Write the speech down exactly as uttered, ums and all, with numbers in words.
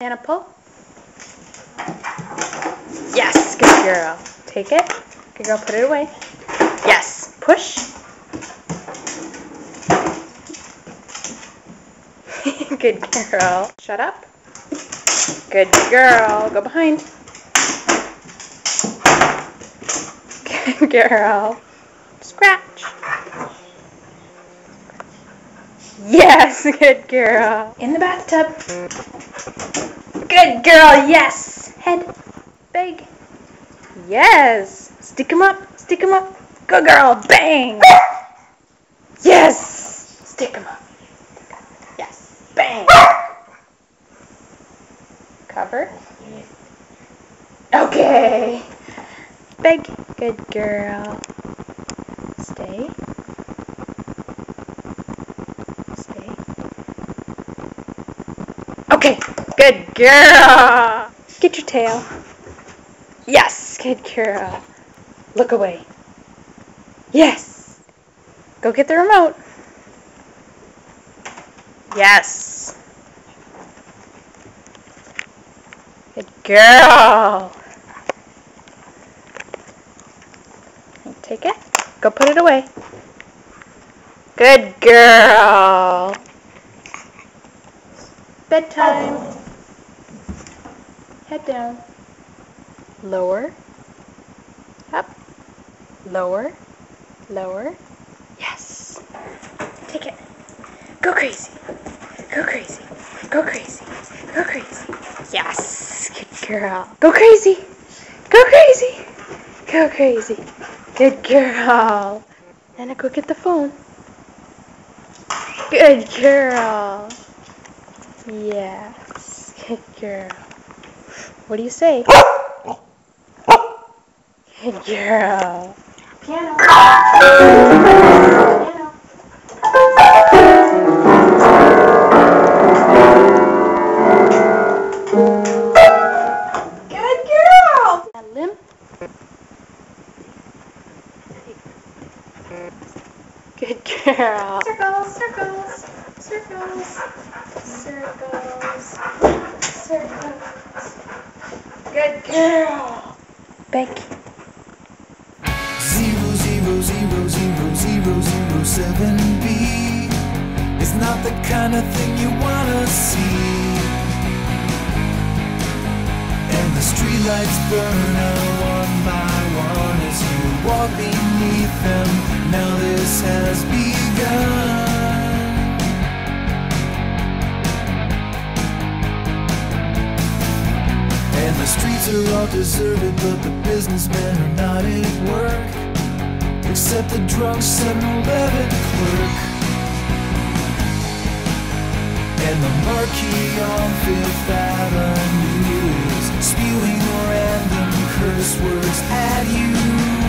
Nana, pull. Yes, good girl. Take it. Good girl, put it away. Yes, push. Good girl. Shut up. Good girl. Go behind. Good girl. Scratch. Yes, good girl. In the bathtub. Good girl, yes. Head. Big. Yes. Stick him up. Stick him up. Good girl. Bang. Yes. Stick him up. Yes. Bang. Cover. Okay. Big. Good girl. Stay. Stay. Okay. Good girl. Get your tail. Yes. Good girl. Look away. Yes. Go get the remote. Yes. Good girl. Take it. Go put it away. Good girl. Bedtime. Head down. Lower. Up. Lower. Lower. Yes. Take it. Go crazy. Go crazy. Go crazy. Go crazy. Yes. Good girl. Go crazy. Go crazy. Go crazy. Good girl. Nana, go get the phone. Good girl. Yes. Good girl. What do you say? Good girl. Piano. Piano. Good girl. Now limp. Good girl. Circles, circles, circles, circles, circles. Good girl. Becky. Zero, zero, zero, zero, zero, zero, seven B. It's not the kind of thing you wanna see. And the streetlights burn out one by one as you walk beneath them. Now this has begun. And the streets are all deserted, but the businessmen are not at work, except the drunk seven eleven clerk. And the marquee on Fifth Avenue is spewing random curse words at you.